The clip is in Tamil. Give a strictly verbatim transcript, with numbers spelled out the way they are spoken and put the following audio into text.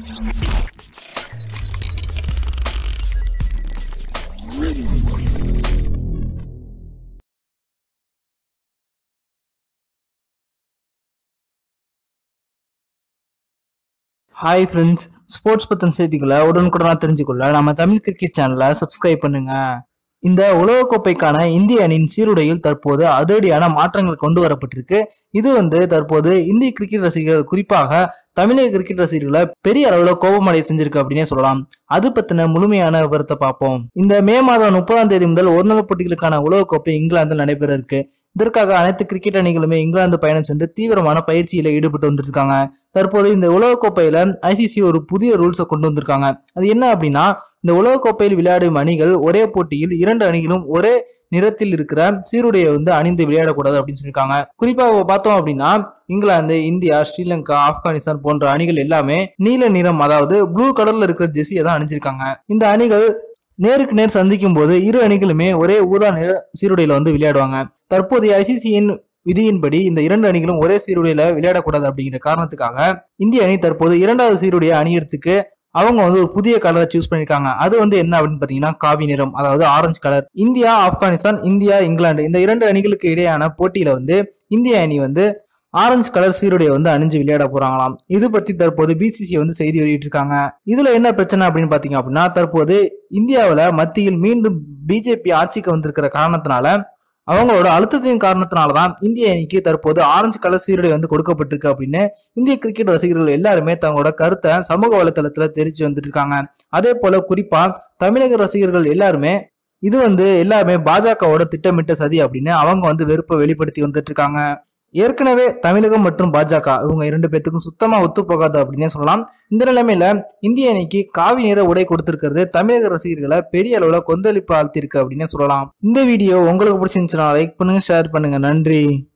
ஹாய் ஃப்ரெண்ட்ஸ், ஸ்போர்ட்ஸ் பற்றின செய்திகளை உடனுக்குடனாக தெரிஞ்சுக்கொள்ள நம்ம தமிழ் கிரிக்கெட் சேனலை சப்ஸ்கிரைப் பண்ணுங்க. இந்த உலகக்கோப்பைக்கான இந்திய அணியின் சீருடையில் தற்போது அதிரடியான மாற்றங்கள் கொண்டு வரப்பட்டிருக்கு. இது வந்து தற்போது இந்திய கிரிக்கெட் ரசிகர்கள், குறிப்பாக தமிழக கிரிக்கெட் ரசிகர்களை பெரிய அளவுல கோபமடைய செஞ்சிருக்கு அப்படின்னே சொல்லலாம். அது பத்தின முழுமையான விவரத்தை பார்ப்போம். இந்த மே மாதம் முப்பதாம் தேதி முதல் ஒருநாள் போட்டிகளுக்கான உலகக்கோப்பை இங்கிலாந்தில் நடைபெற இருக்கு. இதற்காக அனைத்து கிரிக்கெட் அணிகளுமே இங்கிலாந்து பயணம் சென்று தீவிரமான பயிற்சியில ஈடுபட்டு வந்துருக்காங்க. தற்போது இந்த உலகக்கோப்பையில ஐசிசி ஒரு புதிய ரூல்ஸை கொண்டு வந்திருக்காங்க. அது என்ன அப்படின்னா, இந்த உலகக்கோப்பையில் விளையாடும் அணிகள் ஒரே போட்டியில் இரண்டு அணிகளும் ஒரே நிறத்தில் இருக்கிற சீருடையை வந்து அணிந்து விளையாடக்கூடாது அப்படின்னு சொல்லியிருக்காங்க. குறிப்பாக பார்த்தோம் அப்படின்னா, இங்கிலாந்து, இந்தியா, ஸ்ரீலங்கா, ஆப்கானிஸ்தான் போன்ற அணிகள் எல்லாமே நீல நிறம், அதாவது ப்ளூ கலர்ல இருக்கிற ஜெர்சியை தான் அணிஞ்சிருக்காங்க. இந்த அணிகள் நேருக்கு நேர் சந்திக்கும் போது இரு அணிகளுமே ஒரே ஊதா நிற சீருடையில வந்து விளையாடுவாங்க. தற்போதைய ஐசிசியின் விதியின்படி இந்த இரண்டு அணிகளும் ஒரே சீருடையில விளையாடக்கூடாது அப்படிங்கிற காரணத்துக்காக இந்திய அணி தற்போது இரண்டாவது சீருடையை அணியறதுக்கு அவங்க வந்து ஒரு புதிய கலரை சூஸ் பண்ணிருக்காங்க. அது வந்து என்ன அப்படின்னு பாத்தீங்கன்னா, காவி நிறம், அதாவது orange colour. India, Afghanistan, India, England இந்த இரண்டு அணிகளுக்கு இடையான போட்டியில வந்து இந்திய அணி வந்து ஆரஞ்சு கலர் சீருடையை வந்து அணிஞ்சு விளையாட போறாங்களாம். இது பத்தி தற்போது பிசிசி வந்து செய்தி வெளியிட்டு இருக்காங்க. இதுல என்ன பிரச்சனை அப்படின்னு பாத்தீங்க அப்படின்னா, தற்போது இந்தியாவில மத்தியில் மீண்டும் பிஜேபி ஆட்சிக்கு வந்திருக்கிற காரணத்தினால, அவங்களோட அழுத்தத்தின் காரணத்தினாலதான் இந்திய அணிக்கு தற்போது ஆரஞ்சு கலர் சீருடை வந்து கொடுக்கப்பட்டிருக்கு அப்படின்னு இந்திய கிரிக்கெட் ரசிகர்கள் எல்லாருமே தங்களோட கருத்தை சமூக வலைதளத்துல தெரிவிச்சு வந்துட்டு இருக்காங்க. அதே போல குறிப்பா தமிழக ரசிகர்கள் எல்லாருமே இது வந்து எல்லாருமே பாஜகவோட திட்டமிட்ட சதி அப்படின்னு அவங்க வந்து வெறுப்பை வெளிப்படுத்தி வந்துட்டு இருக்காங்க. ஏற்கனவே தமிழகம் மற்றும் பாஜக இவங்க இரண்டு பேத்துக்கும் சுத்தமா ஒத்து போகாது அப்படின்னே சொல்லலாம். இந்த நிலைமையில இந்திய அணிக்கு காவி நிற உடை கொடுத்திருக்கிறது தமிழக ரசிகர்களை பெரிய அளவுல கொந்தளிப்பு ஆழ்த்திருக்கு அப்படின்னே சொல்லலாம். இந்த வீடியோ உங்களுக்கு பிடிச்சிருந்துச்சுன்னா லைக் பண்ணுங்க, ஷேர் பண்ணுங்க. நன்றி.